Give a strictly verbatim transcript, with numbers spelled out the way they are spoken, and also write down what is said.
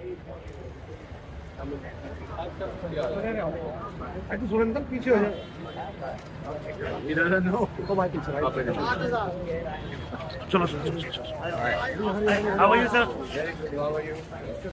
सुरेंद्र पीछे हो जाए। चलो चलो चलो। How are you, sir? Very good. How are you?